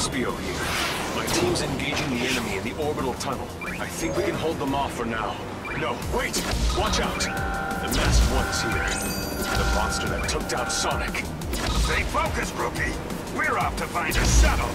Espio here. My team's engaging the enemy in the orbital tunnel. I think we can hold them off for now. No, wait! Watch out! The masked one's here. The monster that took down Sonic. Stay focused, Rookie. We're off to find a shuttle.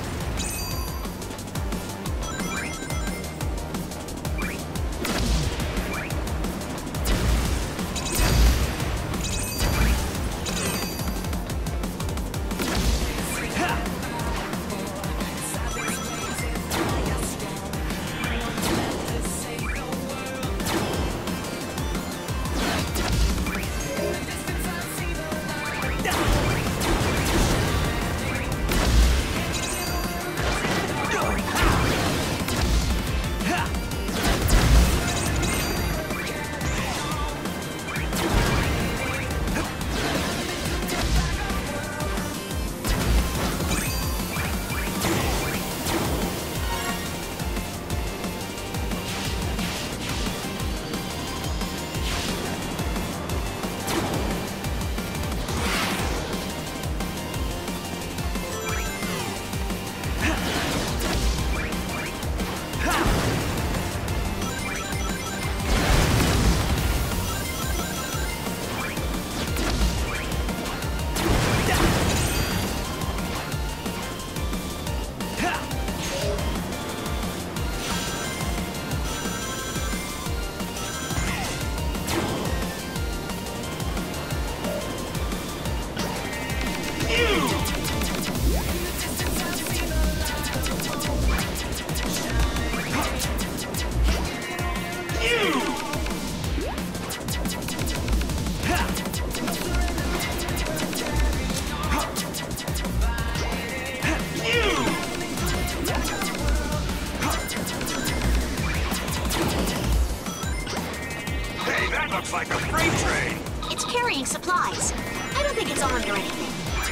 Looks like a freight train. It's carrying supplies. I don't think it's armed or anything.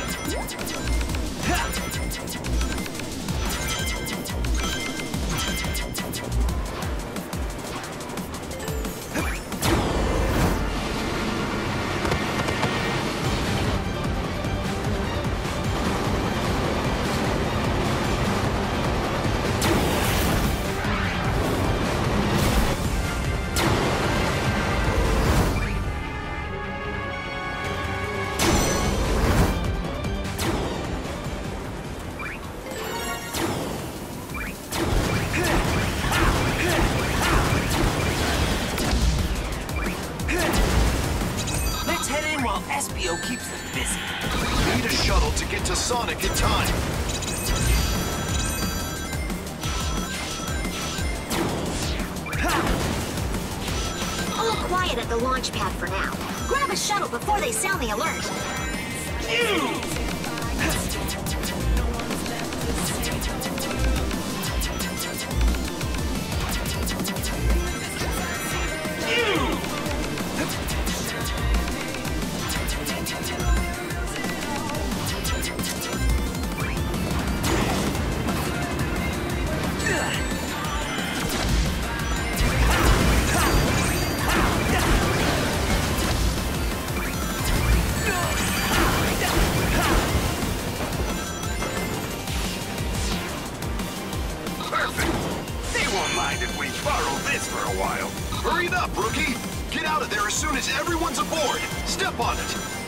Espio keeps them busy. We need a shuttle to get to Sonic in time. All quiet at the launch pad for now. Grab a shuttle before they sound the alert. For a while. Hurry it up, Rookie! Get out of there as soon as everyone's aboard! Step on it!